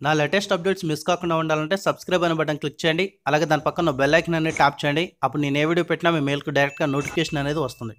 నా latest updates miss కాకుండా ఉండాలంటే సబ్స్క్రైబ్ అనే బటన్ క్లిక్ చేయండి. అలాగే దాని పక్కన బెల్ ఐకాన్ అనేది ట్యాప్ చేయండి. అప్పుడు నేను ఏ వీడియో పెట్టినా మీ మెయిల్కి డైరెక్ట్గా నోటిఫికేషన్ అనేది వస్తుంది.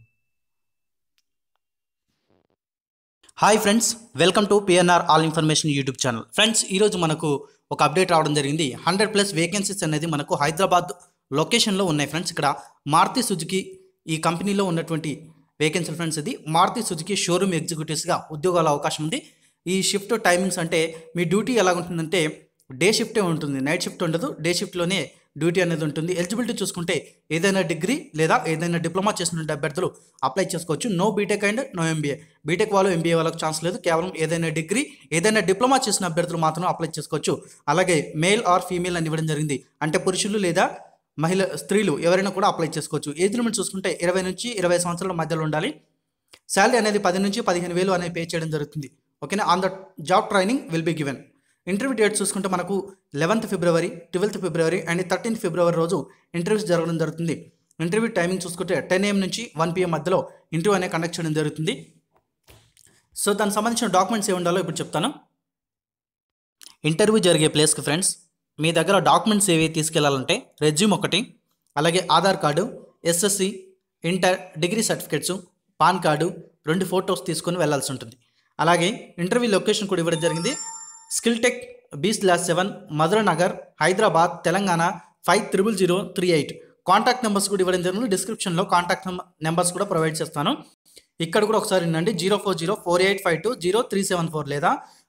Hi friends, welcome to PNR all information YouTube channel. Friends, ఈరోజు మనకు ఒక అప్డేట్ రావడం జరిగింది. 100+ వేకెన్సీస్ అనేది మనకు హైదరాబాద్ లొకేషన్లో ఉన్నాయి. ఫ్రెండ్స్, ఇక్కడ మారుతి సుజుకి ఈ కంపెనీలో ఉన్నటువంటి వేకెన్సీ ఫ్రెండ్స్. ఇది మారుతి సుజుకి షోరూమ్ ఎగ్జిక్యూటివ్స్గా ఉద్యోగాల అవకాశం ఉంది. ఈ షిఫ్ట్ టైమింగ్స్ అంటే మీ డ్యూటీ ఎలా ఉంటుందంటే డే షిఫ్టే ఉంటుంది, నైట్ షిఫ్ట్ ఉండదు. డే షిఫ్ట్లోనే డ్యూటీ అనేది ఉంటుంది. ఎలిజిబిలిటీ చూసుకుంటే ఏదైనా డిగ్రీ లేదా ఏదైనా డిప్లొమా చేసినటువంటి అభ్యర్థులు అప్లై చేసుకోవచ్చు. No BTech and no MBA. BTech వాళ్ళు ఎంబీఏ వాళ్ళకి ఛాన్స్ లేదు. కేవలం ఏదైనా డిగ్రీ ఏదైనా డిప్లొమా చేసిన అభ్యర్థులు మాత్రం అప్లై చేసుకోవచ్చు. అలాగే మేల్ ఆర్ ఫీమేల్ అని ఇవ్వడం జరిగింది. అంటే పురుషులు లేదా స్త్రీలు ఎవరైనా కూడా అప్లై చేసుకోవచ్చు. ఏజ్ లిమిట్ చూసుకుంటే 20 నుంచి 20 సంవత్సరాల మధ్యలో ఉండాలి. శాలరీ అనేది 10 నుంచి 15,000 అనేది పే చేయడం జరుగుతుంది. ఓకేనా. On the job training will be given. Interview date చూసుకుంటే మనకు 11th February, 12th February and 13th ఫిబ్రవరి రోజు ఇంటర్వ్యూస్ జరగడం జరుగుతుంది. ఇంటర్వ్యూ టైమింగ్ చూసుకుంటే 10 AM నుంచి 1 PM మధ్యలో ఇంటర్వ్యూ అనేది కండక్ట్ చేయడం జరుగుతుంది. సో దానికి సంబంధించిన డాక్యుమెంట్స్ ఏ ఉండాలో ఇప్పుడు చెప్తాను. ఇంటర్వ్యూ జరిగే ప్లేస్కి ఫ్రెండ్స్, మీ దగ్గర డాక్యుమెంట్స్ ఏవి తీసుకెళ్లాలంటే రెజ్యూమ్ ఒకటి, అలాగే Aadhaar card, SSC, inter, degree certificates, PAN card, 2 photos తీసుకొని వెళ్లాల్సి ఉంటుంది. అలాగే ఇంటర్వ్యూ లొకేషన్ కూడా ఇవ్వడం జరిగింది. Skill tech B/7 Madhuranagar, Hyderabad, Telangana 500038. Contact numbers కూడా ఇవ్వడం జరిగింది. డిస్క్రిప్షన్లో కాంటాక్ట్ నెంబర్స్ కూడా ప్రొవైడ్ చేస్తాను. ఇక్కడ కూడా ఒకసారి వినండి. 04048520374 లేదా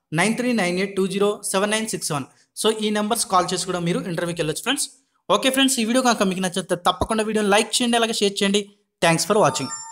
9398207967. సో ఈ నెంబర్స్ కాల్ చేసి కూడా మీరు ఇంటర్వ్యూకి వెళ్ళొచ్చు ఫ్రెండ్స్. ఓకే ఫ్రెండ్స్, ఈ వీడియో కనుక మీకు నచ్చితే తప్పకుండా వీడియోని లైక్ చేయండి, అలాగే షేర్ చేయండి. Thanks for watching.